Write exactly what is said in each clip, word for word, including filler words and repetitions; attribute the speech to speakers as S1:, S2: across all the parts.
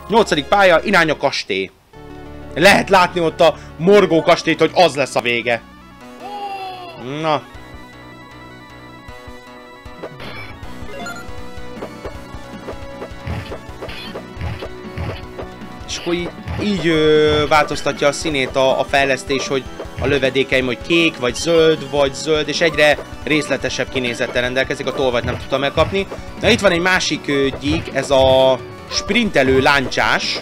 S1: Nyolcadik pálya, irány a kastély. Lehet látni ott a morgó kastélyt, hogy az lesz a vége. Na. És akkor így, így ö, változtatja a színét a, a fejlesztés, hogy a lövedékeim, hogy kék, vagy zöld, vagy zöld, és egyre részletesebb kinézettel rendelkezik, a tolvajt nem tudtam megkapni. Na itt van egy másik ö, gyík, ez a sprintelő láncsás.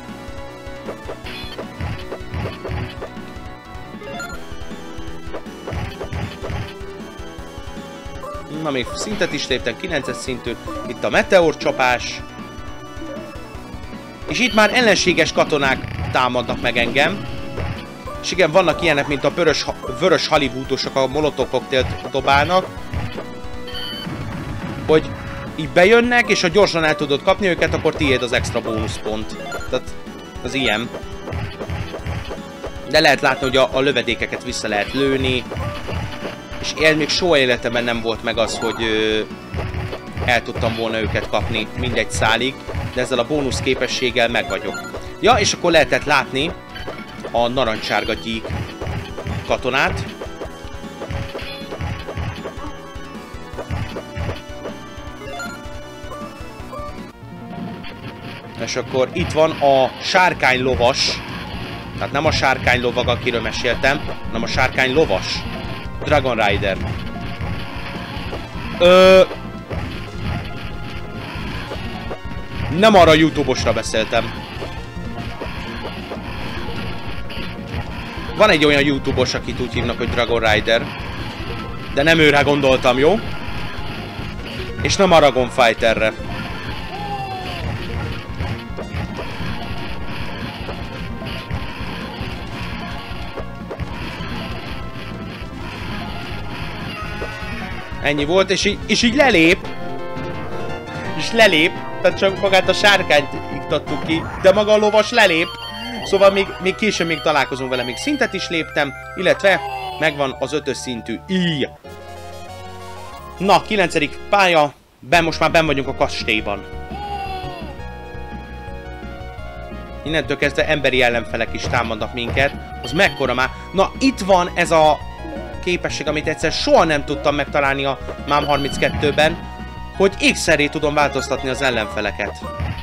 S1: Na még szintet is léptem, kilences szintű, itt a meteor csapás. És itt már ellenséges katonák támadnak meg engem. És igen, vannak ilyenek, mint a vörös, vörös hollywoodosok, a molotov koktélt dobálnak. Hogy így bejönnek, és ha gyorsan el tudod kapni őket, akkor tiéd az extra bónuszpont. Tehát az ilyen. De lehet látni, hogy a, a lövedékeket vissza lehet lőni. És én még soha életemben nem volt meg az, hogy ö, el tudtam volna őket kapni mindegy szálig. De ezzel a bónusz képességgel meg vagyok. Ja, és akkor lehetett látni a narancsárga gyík katonát. És akkor itt van a sárkány lovas. Tehát nem a sárkány lovag, akiről meséltem, hanem a sárkány lovas. Dragon Rider. Ö... Nem arra a YouTube-osra beszéltem. Van egy olyan YouTube-os, akit úgy hívnak, hogy Dragon Rider. De nem őre gondoltam, jó? És nem a Dragon Fighterre. Ennyi volt, és így, és így lelép. És lelép. Tehát csak magát a sárkányt iktattuk ki, de maga a lovas lelép. Szóval még, még később még találkozunk vele, még szintet is léptem, illetve megvan az ötös szintű íj. Na, kilencedik pálya, ben, most már benn vagyunk a kastélyban. Innentől kezdve emberi ellenfelek is támadnak minket. Az mekkora már? Na, itt van ez a képesség, amit egyszer soha nem tudtam megtalálni a MAM harminckettőben, hogy ékszerré tudom változtatni az ellenfeleket.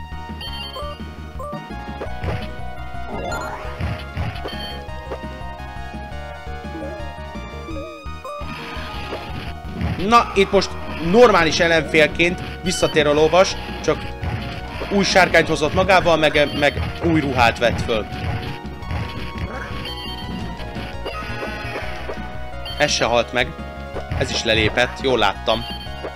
S1: Na, itt most normális ellenfélként visszatér a lovas, csak új sárkányt hozott magával, meg, meg új ruhát vett föl. Ez se halt meg. Ez is lelépett, jól láttam.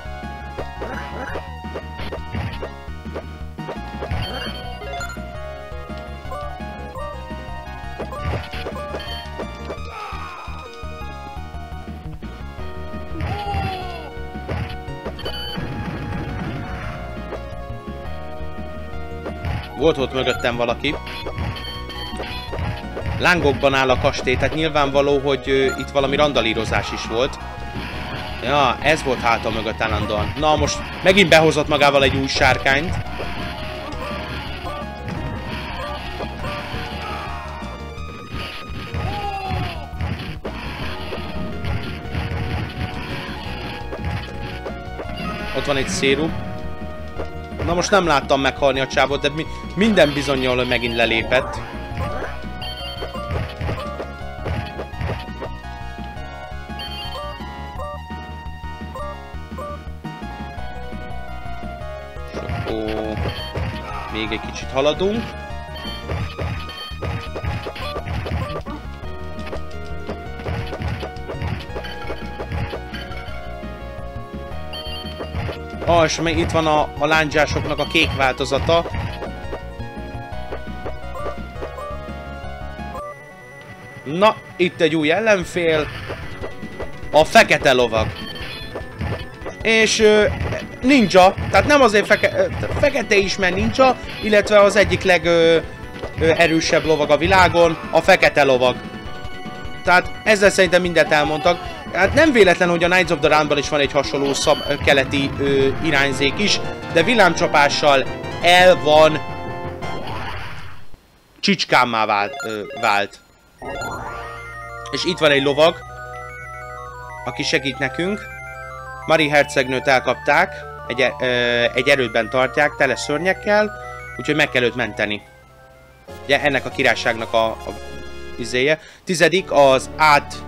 S1: Volt ott mögöttem valaki. Lángokban áll a kastély, tehát nyilvánvaló, hogy uh, itt valami randalírozás is volt. Ja, ez volt háta mögött állandóan. Na, most megint behozott magával egy új sárkányt. Ott van egy szérum. Na most nem láttam meghalni a csávot, de mi minden bizonnyal, hogy megint lelépett. És akkor még egy kicsit haladunk. Ah, és még itt van a, a lándzsásoknak a kék változata. Na, itt egy új ellenfél. A fekete lovag. És ö, ninja, tehát nem azért feke, ö, fekete is, mert ninja, illetve az egyik legerősebb lovag a világon, a fekete lovag. Tehát ezzel szerintem mindent elmondtak. Hát nem véletlen, hogy a Knights of the Roundban is van egy hasonló szab, keleti ö, irányzék is, de villámcsapással el van csicskámmá vált, ö, vált. És itt van egy lovag, aki segít nekünk. Marie hercegnőt elkapták, egy, ö, egy erődben tartják, tele szörnyekkel, úgyhogy meg kell őt menteni. Ugye ennek a királyságnak a, a izéje. Tizedik az át...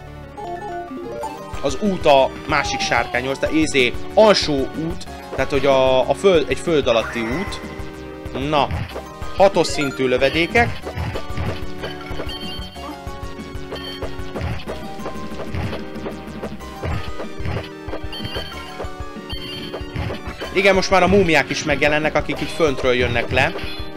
S1: az út a másik sárkányhoz, tehát izé, alsó út, tehát hogy a, a föld, egy föld alatti út. Na, hatos szintű lövedékek. Igen, most már a múmiák is megjelennek, akik itt föntről jönnek le.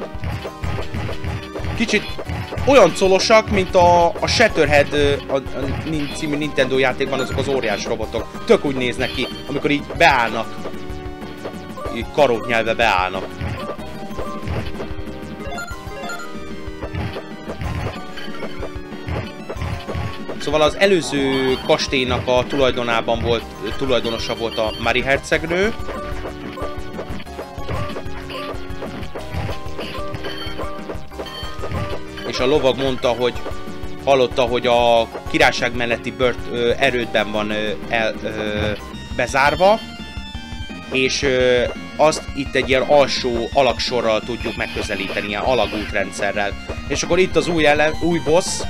S1: Kicsit olyan colosak, mint a, a Shatterhead a, a című Nintendo játékban azok az óriás robotok. Tök úgy néznek ki, amikor így beállnak. Így karót nyelve beállnak. Szóval az előző kastélynak a tulajdonában volt, tulajdonosa volt a Marie hercegnő. És a lovag mondta, hogy hallotta, hogy a királyság melletti bört, ö, erődben van ö, el, ö, bezárva, és ö, azt itt egy ilyen alsó alagsorral tudjuk megközelíteni, ilyen alagútrendszerrel. És akkor itt az új, ellen, új boss,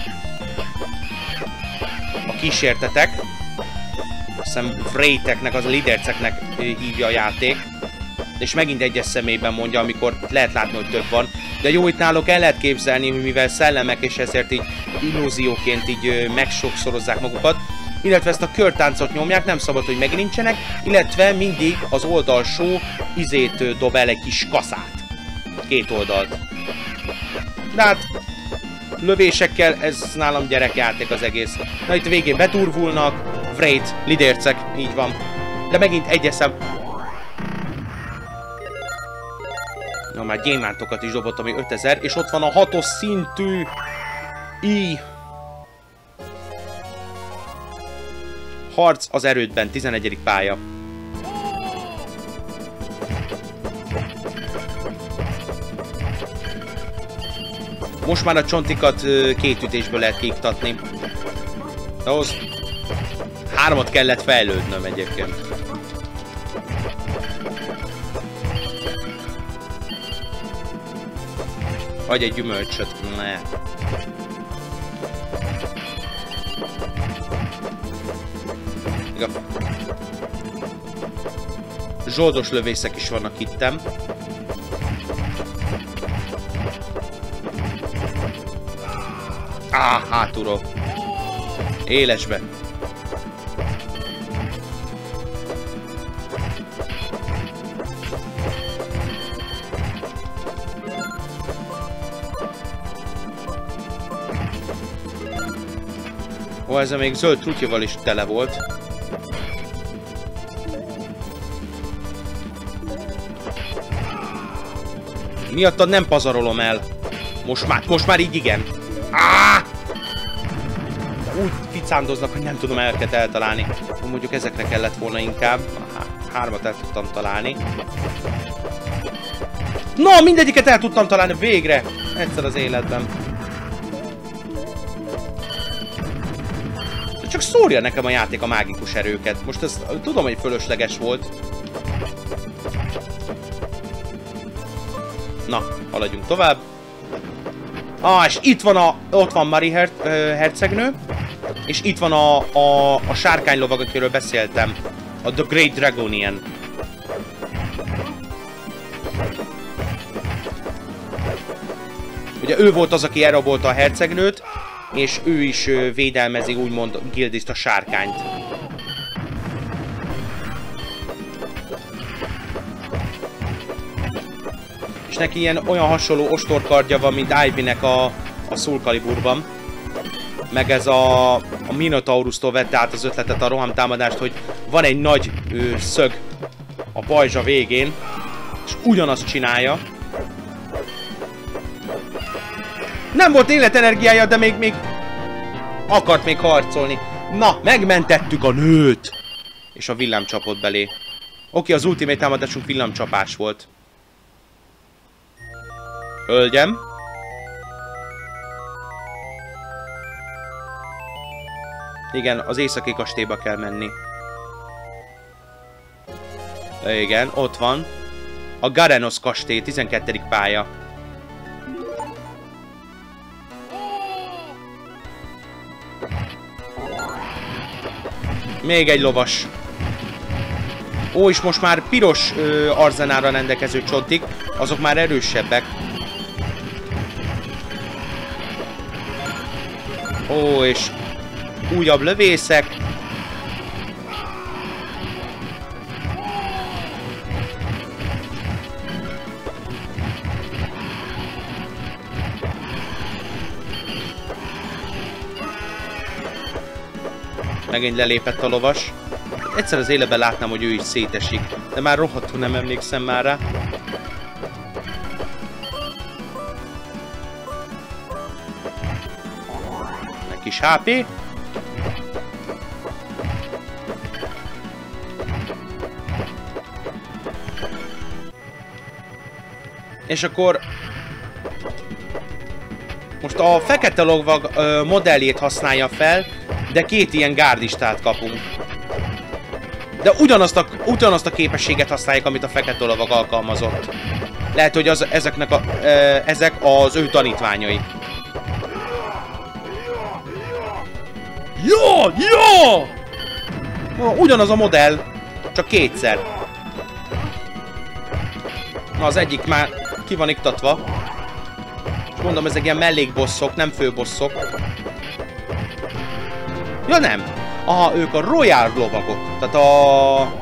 S1: a kísértetek, azt hiszem Wraitheknek, az a Liderceknek hívja a játék, és megint egyes személyben mondja, amikor lehet látni, hogy több van. De jó, itt náluk el lehet képzelni, hogy mivel szellemek, és ezért így illúzióként így megsokszorozzák magukat, illetve ezt a körtáncot nyomják, nem szabad, hogy megnincsenek, illetve mindig az oldalsó izét dob el egy kis kaszát. Két oldalt. De hát lövésekkel ez nálam gyerekjáték az egész. Na itt a végén beturvulnak, Wraith, Lidercek, így van. De megint egyeszem. Na, már gyémántokat is dobott, ami ötezer, és ott van a hatos szintű I. Harc az erődben, tizenegyedik pálya. Most már a csontikat két ütésből lehet kiiktatni. De ahhoz hármat kellett fejlődnöm egyébként. Hagy egy gyümölcsöt. Ne. Zsoldos lövészek is vannak ittem. Á, hátulról. Élesbe. Ó, ez még zöld trutyival is tele volt. Miattad nem pazarolom el. Most már, most már így igen. Áh! Úgy ficándoznak, hogy nem tudom elket eltalálni. Mondjuk ezekre kellett volna inkább. Hármat el tudtam találni. Na, mindegyiket el tudtam találni végre! Egyszer az életben. Csak szórja nekem a játék a mágikus erőket. Most ez tudom, hogy fölösleges volt. Na, haladjunk tovább. Ah, és itt van a... ott van Marie her, uh, hercegnő. És itt van a, a, a sárkánylovag, akiről beszéltem. A The Great Dragonian. Ugye ő volt az, aki elrabolta a hercegnőt, és ő is uh, védelmezi, úgymond Gildiszt, a sárkányt. És neki ilyen olyan hasonló ostorkardja van, mint Ivy-nek a, a Soul Caliburban. Meg ez a, a Minotaurustól vette át az ötletet, a rohamtámadást, hogy van egy nagy ő, szög a pajzsa végén, és ugyanazt csinálja. Nem volt életenergiája, de még, még akart még harcolni. Na, megmentettük a nőt! És a villám csapott belé. Oké, az ultimate támadásunk villámcsapás volt. Hölgyem. Igen, az északi kastélyba kell menni. Igen, ott van. A Garenos kastély, tizenkettedik pálya. Még egy lovas. Ó, és most már piros ö, arzenára rendelkező csontik, azok már erősebbek. Ó, és újabb lövészek. Megint lelépett a lovas. Egyszer az életben látnám, hogy ő is szétesik. De már rohadtul nem emlékszem már rá. Egy kis há pé. És akkor... most a fekete lovag ö, modelljét használja fel, de két ilyen gárdistát kapunk. De ugyanazt a, ugyanazt a képességet használják, amit a fekete lovag alkalmazott. Lehet, hogy az, ezeknek a, e, ezek az ő tanítványai. Jó! Jó! Ugyanaz a modell, csak kétszer. Na, az egyik már ki van iktatva. És mondom, ezek ilyen mellékbosszok, nem főbosszok. Ja, nem. Aha, ők a Royal lovagok. Tehát a...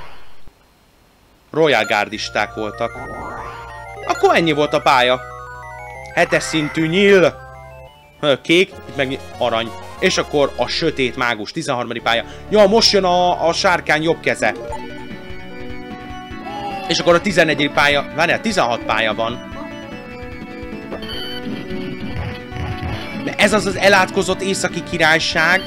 S1: Royal gárdisták voltak. Akkor ennyi volt a pálya. Hetes szintű nyíl. Kék, itt meg arany. És akkor a sötét mágus, tizenharmadik pálya. Ja, most jön a, a sárkány jobb keze. És akkor a tizennegyedik pálya. Várjál, tizenhat pálya van. De ez az az elátkozott északi királyság.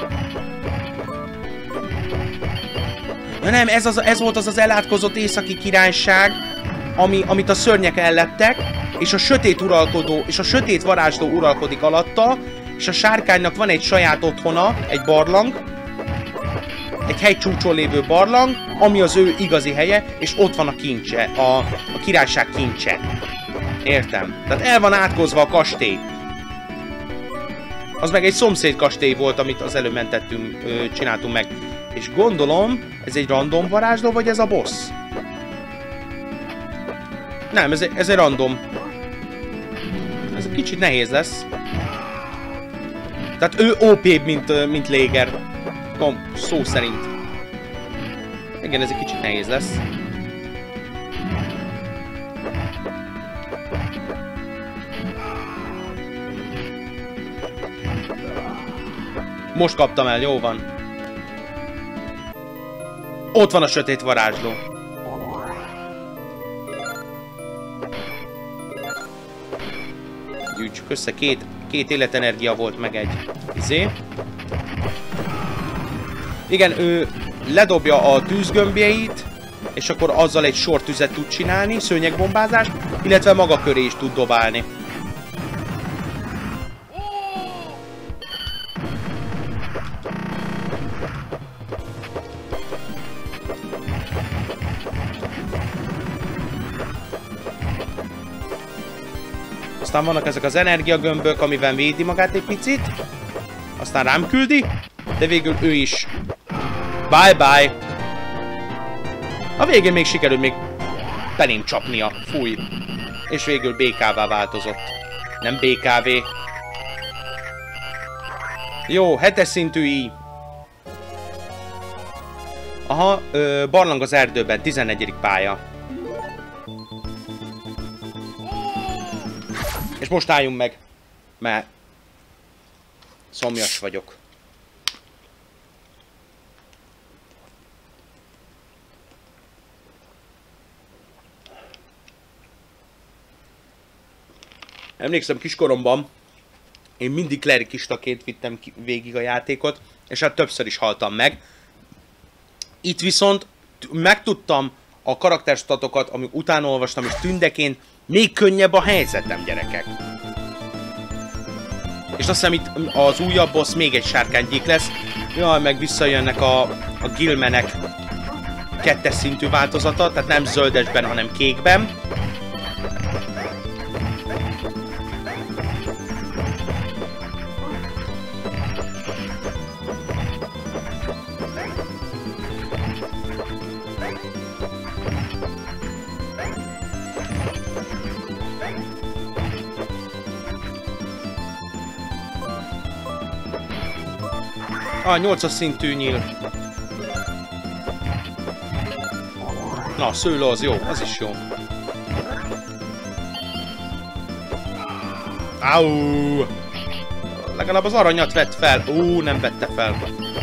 S1: Ja nem, ez, az, ez volt az az elátkozott északi királyság, ami, amit a szörnyek ellettek, és a sötét uralkodó, és a sötét varázsló uralkodik alatta, és a sárkánynak van egy saját otthona, egy barlang, egy hegycsúcson lévő barlang, ami az ő igazi helye, és ott van a kincse, a, a királyság kincse. Értem. Tehát el van átkozva a kastély. Az meg egy szomszéd kastély volt, amit az előbb mentettünk, csináltunk meg. És gondolom, ez egy random varázsló, vagy ez a boss? Nem, ez egy, ez egy random. Ez egy kicsit nehéz lesz. Tehát ő ó pé-bb, mint, mint Léger. Kom, szó szerint. Igen, ez egy kicsit nehéz lesz. Most kaptam el, jó van. Ott van a sötét varázsló. Gyűjtsük össze, két, két életenergia volt, meg egy izé. Igen, ő ledobja a tűzgömbjeit, és akkor azzal egy sor tüzet tud csinálni, szőnyegbombázást, illetve maga köré is tud dobálni. Aztán vannak ezek az energiagömbök, amivel védi magát egy picit. Aztán rám küldi, de végül ő is. Bye bye. A végén még sikerült még belém csapnia. Fúj. És végül bé ká-vá változott. Nem bé ká vé. Jó, hetes szintű í. Aha, ö, barlang az erdőben, tizennegyedik pálya. És most álljunk meg, mert szomjas vagyok. Emlékszem, kiskoromban én mindig klerikistaként vittem végig a játékot, és hát többször is haltam meg. Itt viszont megtudtam a karakterstatokat, amik utána olvastam, és tündeként még könnyebb a helyzetem, gyerekek. És azt hiszem itt az újabb boss még egy sárkánygyík lesz. Jaj, meg visszajönnek a, a Gilmenek kettes szintű változata, tehát nem zöldesben, hanem kékben. A nyolcas szintű nyíl. Na, a szőlő az jó, az is jó. Áú! Legalább az aranyat vett fel. Ú, nem vette fel.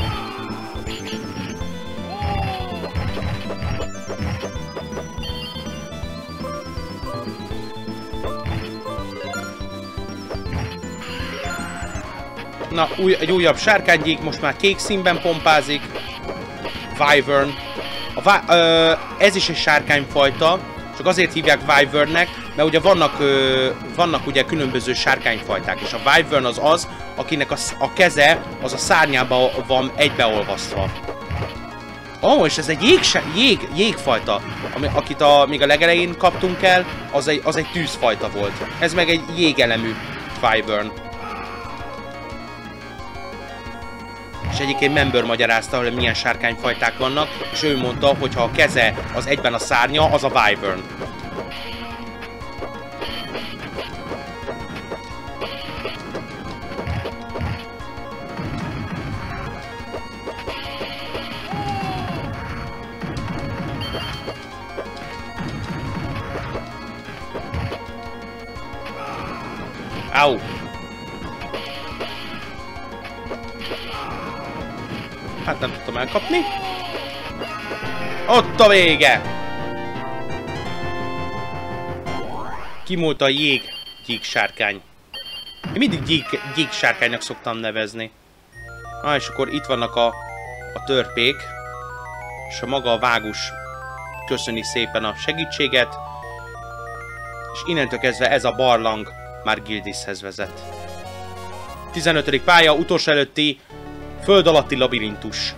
S1: Na, új, egy újabb sárkánygyík, most már kék színben pompázik. Wyvern. A, ö, ez is egy sárkányfajta, csak azért hívják Wyvernnek, mert ugye vannak, ö, vannak ugye különböző sárkányfajták, és a Wyvern az az, akinek a, a keze az a szárnyába van egybeolvasztva. Ó, oh, és ez egy jég, jég, jégfajta, ami, akit a, még a legelején kaptunk el, az egy, az egy tűzfajta volt. Ez meg egy jégelemű Wyvern. És egyébként Member magyarázta, hogy milyen sárkányfajták vannak, és ő mondta, hogy ha a keze az egyben a szárnya, az a Wyvern. Au! Hát nem tudtam elkapni. Ott a vége! Kimúlt a jég, gyík sárkány. Én mindig gyík, gyík sárkánynak szoktam nevezni. Ah, és akkor itt vannak a, a törpék. És a maga a vágus köszöni szépen a segítséget. És innentől kezdve ez a barlang már Gildishez vezet. tizenötödik pálya, utolsó előtti föld alatti labirintus.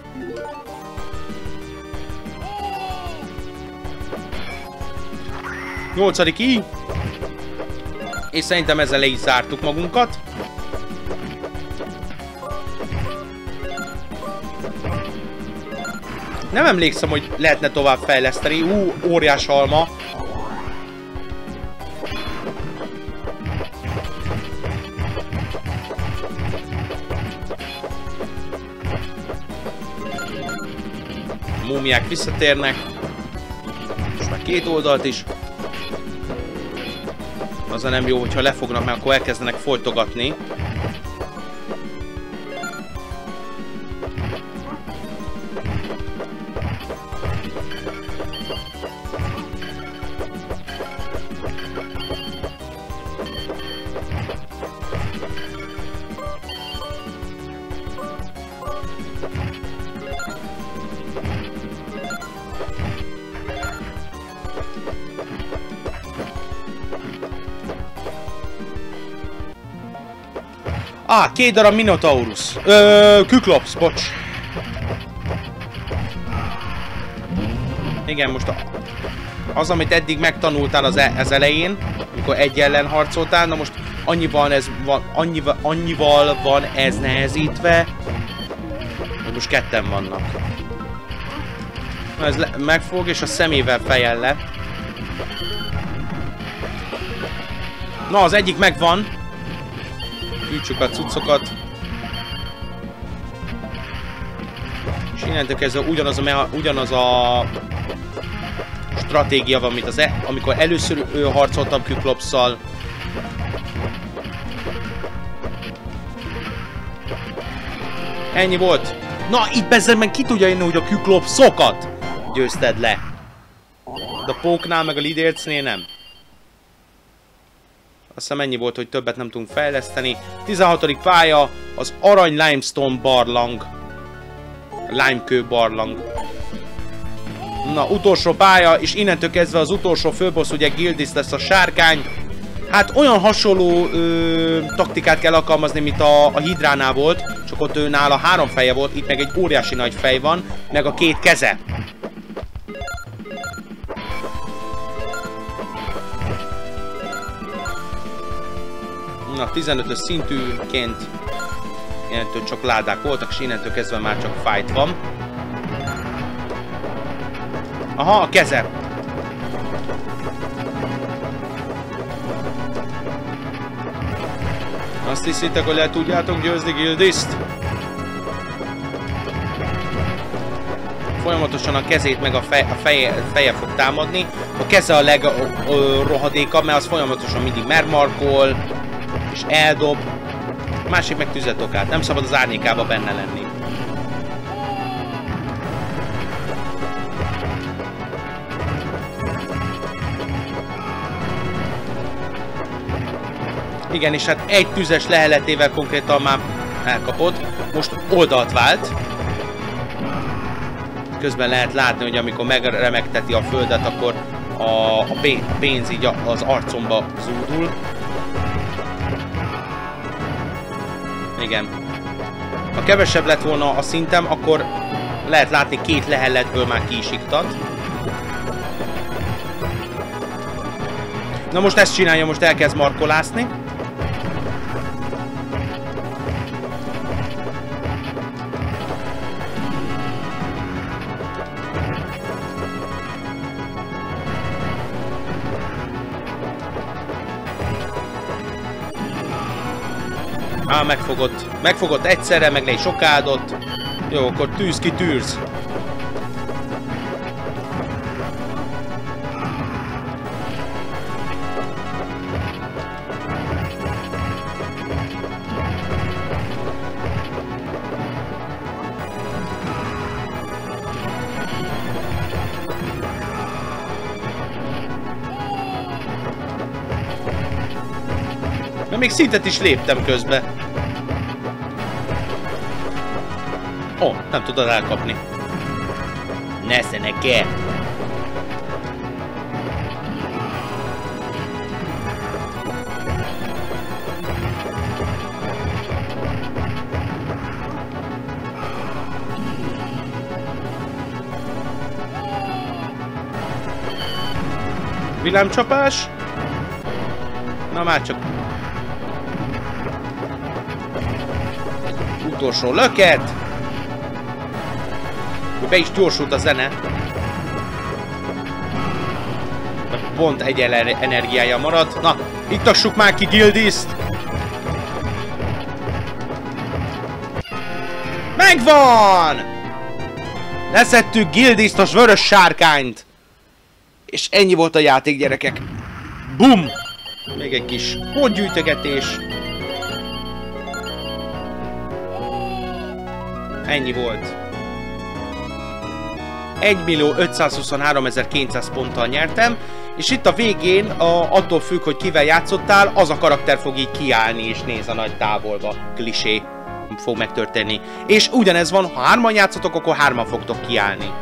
S1: nyolcadik i. És szerintem ezzel le is zártuk magunkat. Nem emlékszem, hogy lehetne tovább fejleszteni. Ú, óriás alma. Múmiák visszatérnek. Most már két oldalt is. Az nem jó, hogyha lefognak, mert akkor elkezdenek folytogatni. Ah, két darab Minotaurus. Ö, Küklops, bocs. Igen, most a, az, amit eddig megtanultál az, e, az elején, amikor egy ellen harcoltál, na most annyival, ez van, annyival, annyival van ez nehezítve, hogy most ketten vannak. Na, ez le, megfog, és a szemével fejel le. Na, az egyik megvan. Gyűjtsük a cuccokat. És innentől kezdve ugyanaz a, ugyanaz a stratégia van, mint az e, amikor először ő harcoltam Küklopsszal. Ennyi volt. Na, itt bezzel meg ki tudja jönni, hogy a Küklopszokat győzted le. De a Póknál meg a Lidércnél nem. Azt hiszem ennyi volt, hogy többet nem tudunk fejleszteni. tizenhatodik pálya, az Arany Limestone barlang. Limekő barlang. Na, utolsó pálya, és innentől kezdve az utolsó főbossz, ugye Gildis lesz a sárkány. Hát olyan hasonló ö, taktikát kell alkalmazni, mint a, a Hydránál volt, csak ott ő nála három feje volt, itt meg egy óriási nagy fej van, meg a két keze. Na, tizenötös szintűként innentől csak ládák voltak, és innentől kezdve már csak fight van. Aha, a keze! Azt hiszitek, hogy le tudjátok győzni Gildist? Folyamatosan a kezét meg a, fej, a feje, feje fog támadni. A keze a legrohadékabb, mert az folyamatosan mindig mermarkol, és eldob. A másik meg tüzet okát. Nem szabad az árnyékába benne lenni. Igen, és hát egy tüzes leheletével konkrétan már elkapott. Most oldalt vált. Közben lehet látni, hogy amikor megremegteti a földet, akkor a, a pénz így az arcomba zúdul. Igen. Ha kevesebb lett volna a szintem, akkor lehet látni két lehelletből már ki is iktat. Na most ezt csinálja, most elkezd markolászni. Á, megfogott. Megfogott egyszerre, meg le is okádott. Jó, akkor tűz ki tűz. Mert még szintet is léptem közben. Ó, oh, nem tudod elkapni. Nesze neke! Villámcsapás? Na már csak. Utolsó löket. Be is gyorsult a zene. De pont egy energiája maradt. Na, ittassuk már ki Gildist! Megvan! Leszettük Gildist, a vörös sárkányt! És ennyi volt a játék, gyerekek. Bum! Még egy kis pontgyűjtögetés. Ennyi volt. egymillió ötszázhuszonháromezer-kétszáz ponttal nyertem, és itt a végén, a, attól függ, hogy kivel játszottál, az a karakter fog így kiállni és néz a nagy távolba. Klisé fog megtörténni. És ugyanez van, ha hárman játszotok, akkor hárman fogtok kiállni.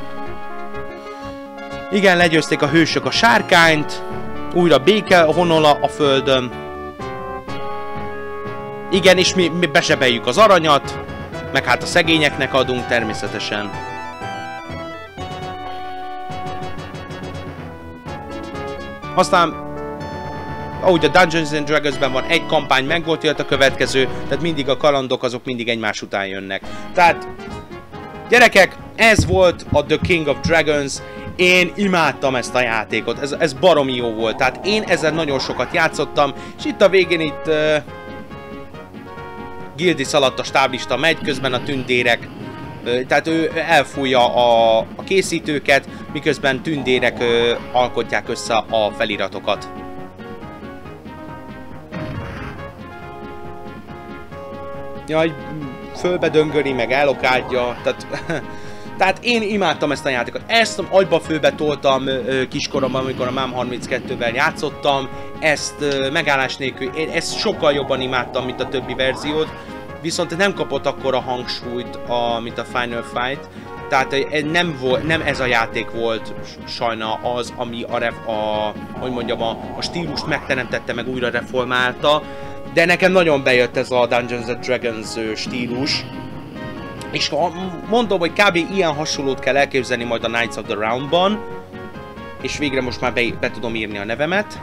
S1: Igen, legyőzték a hősök a sárkányt, újra béke honola a földön. Igen, és mi, mi besebbeljük az aranyat, meg hát a szegényeknek adunk természetesen. Aztán, ahogy a Dungeons and Dragonsben van, egy kampány meg volt, jött a következő, tehát mindig a kalandok azok mindig egymás után jönnek. Tehát, gyerekek, ez volt a The King of Dragons. Én imádtam ezt a játékot, ez, ez baromi jó volt, tehát én ezzel nagyon sokat játszottam, és itt a végén itt uh, Gildis alatt a stáblista megy, közben a tündérek, uh, tehát ő elfújja a, a készítőket, miközben tündérek uh, alkotják össze a feliratokat. Jaj, fölbe döngöli, meg elokádja, tehát... Tehát én imádtam ezt a játékot. Ezt agyba főbe toltam ö, kiskoromban, amikor a MAM harminckettővel játszottam. Ezt ö, megállás nélkül, én ezt sokkal jobban imádtam, mint a többi verziót. viszont nem kapott akkora hangsúlyt, a, mint a Final Fight. Tehát nem, volt, nem ez a játék volt sajna az, ami a, ref, a, hogy mondjam, a, a stílust megteremtette, meg újra reformálta. De nekem nagyon bejött ez a Dungeons and Dragons stílus. És mondom, hogy kb. Ilyen hasonlót kell elképzelni majd a Knights of the Round-ban. És végre most már be, be tudom írni a nevemet.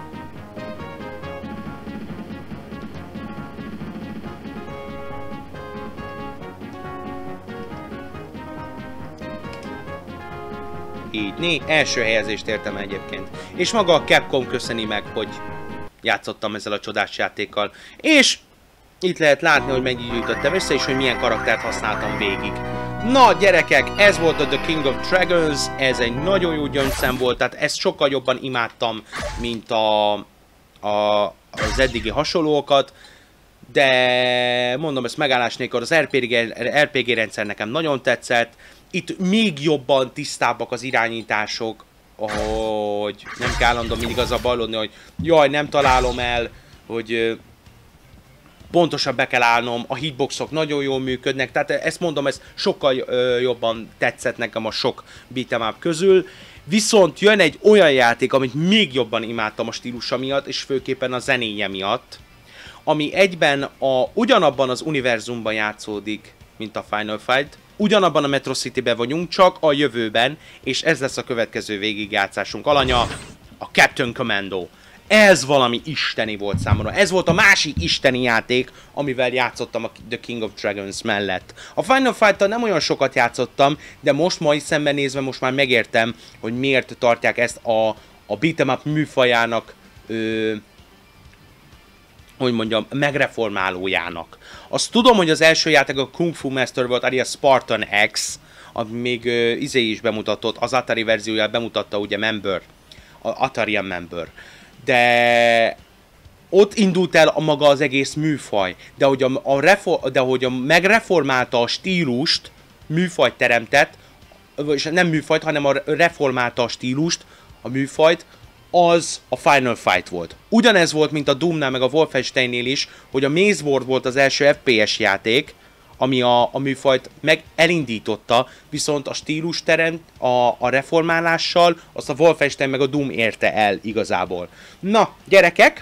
S1: Így, né, első helyezést értem egyébként. És maga a Capcom köszöni meg, hogy játszottam ezzel a csodás játékkal. És itt lehet látni, hogy mennyit gyűjtöttem össze, és hogy milyen karaktert használtam végig. Na gyerekek, ez volt a The King of Dragons, ez egy nagyon jó gyöngyszem volt, tehát ezt sokkal jobban imádtam, mint a, a, az eddigi hasonlókat. De mondom, ezt megállás nélkül, az er pé gé, er pé gé rendszer nekem nagyon tetszett. Itt még jobban tisztábbak az irányítások, hogy nem kell állandóan mindig az a bajlódni, hogy jaj, nem találom el, hogy pontosan be kell állnom, a hitboxok nagyon jól működnek, tehát ezt mondom, ez sokkal jobban tetszett nekem a sok beat'em up közül. Viszont jön egy olyan játék, amit még jobban imádtam a stílusa miatt, és főképpen a zenéje miatt, ami egyben a, ugyanabban az univerzumban játszódik, mint a Final Fight, ugyanabban a Metro City-ben vagyunk, csak a jövőben, és ez lesz a következő végigjátszásunk alanya, a Captain Commando. Ez valami isteni volt számomra. Ez volt a másik isteni játék, amivel játszottam a The King of Dragons mellett. A Final Fight-tal nem olyan sokat játszottam, de most mai szemben nézve most már megértem, hogy miért tartják ezt a, a beat'em up műfajának, ö, hogy mondjam, megreformálójának. Azt tudom, hogy az első játék a Kung Fu Master volt, alias Spartan X, ami még ö, izé is bemutatott, az Atari verzióját bemutatta ugye Member, a Atarian Member. De ott indult el a maga az egész műfaj, de hogy, a, a, refor, de hogy a megreformálta a stílust, műfajt teremtett, és nem műfajt, hanem a reformálta a stílust, a műfajt, az a Final Fight volt. Ugyanez volt, mint a Doomnál, meg a Wolfensteinnél is, hogy a Maze War volt az első ef pé es játék, ami a, a műfajt meg elindította, viszont a stílus teremt a, a reformálással, azt a Wolfenstein meg a Doom érte el igazából. Na, gyerekek!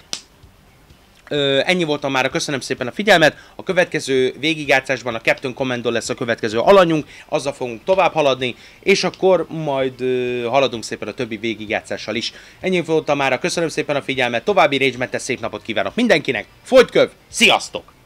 S1: Ö, ennyi voltam már, köszönöm szépen a figyelmet. A következő végigjátszásban a Captain Commando lesz a következő alanyunk, azzal fogunk tovább haladni, és akkor majd ö, haladunk szépen a többi végigjátszással is. Ennyi voltam már, köszönöm szépen a figyelmet, további rage-mentes szép napot kívánok mindenkinek, folytköv, sziasztok!